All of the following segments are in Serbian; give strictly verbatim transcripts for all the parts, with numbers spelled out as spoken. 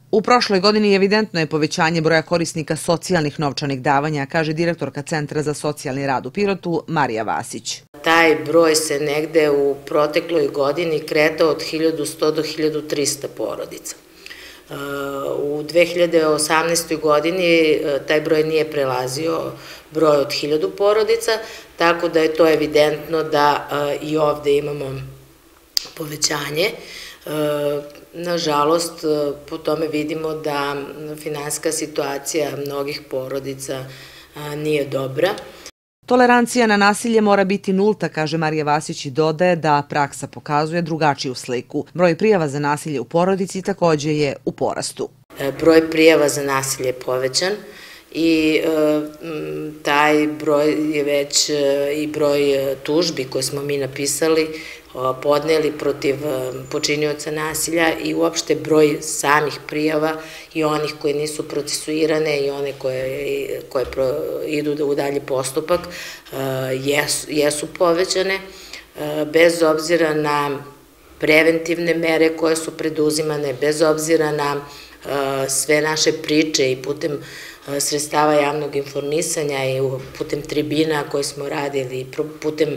U prošloj godini evidentno je povećanje broja korisnika socijalnih novčanih davanja, kaže direktorka Centra za socijalni rad u Pirotu, Marija Vasić. Taj broj se negde u protekloj godini kretao od hiljadu sto do hiljadu trista porodica. U dve hiljade osamnaestoj godini taj broj nije prelazio broj od hiljadu porodica, tako da je to evidentno da i ovde imamo povećanje. Nažalost, po tome vidimo da finansijska situacija mnogih porodica nije dobra. Tolerancija na nasilje mora biti nulta, kaže Marija Vasić i dodaje da praksa pokazuje drugačiju sliku. Broj prijava za nasilje u porodici takođe je u porastu. Broj prijava za nasilje je povećan i taj broj je već i broj tužbi koje smo mi napisali, podneli protiv počinioca nasilja i uopšte broj samih prijava i onih koje nisu procesuirane i one koje idu u dalji postupak jesu povećane, bez obzira na preventivne mere koje su preduzimane, bez obzira na sve naše priče i putem sredstava javnog informisanja i putem tribina koje smo radili, putem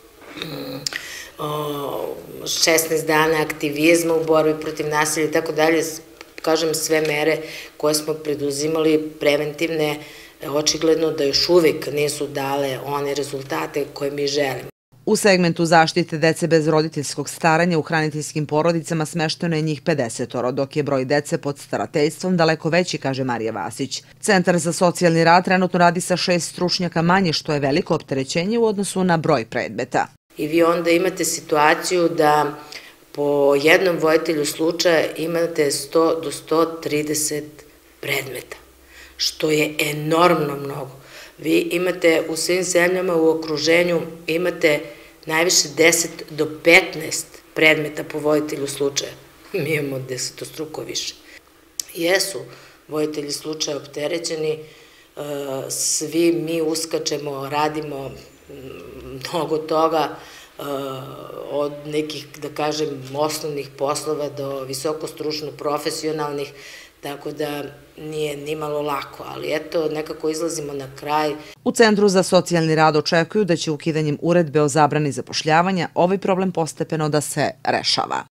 šesnaest dana aktivizma u borbi protiv nasilja i tako dalje, kažem sve mere koje smo preduzimali preventivne, očigledno da još uvek nisu dale one rezultate koje mi želimo. U segmentu zaštite dece bez roditeljskog staranja u hraniteljskim porodicama smešteno je njih pedesetoro, dok je broj dece pod starateljstvom daleko veći, kaže Marija Vasić. Centar za socijalni rad trenutno radi sa šest stručnjaka manje, što je veliko opterećenje u odnosu na broj predmeta. I vi onda imate situaciju da po jednom voditelju slučaja imate sto do sto trideset predmeta, što je enormno mnogo. Vi imate u svim zemljama u okruženju, imate najviše deset do petnaest predmeta po voditelju slučaja. Mi imamo desetostruko više. Jesu voditelji slučaja opterećeni, svi mi uskačemo, radimo mnogo toga, od nekih, da kažem, osnovnih poslova do visoko stručno profesionalnih, tako da nije ni malo lako, ali eto, nekako izlazimo na kraj. U Centru za socijalni rad očekuju da će ukidanjem uredbe o zabrani zapošljavanja ovaj problem postepeno da se rešava.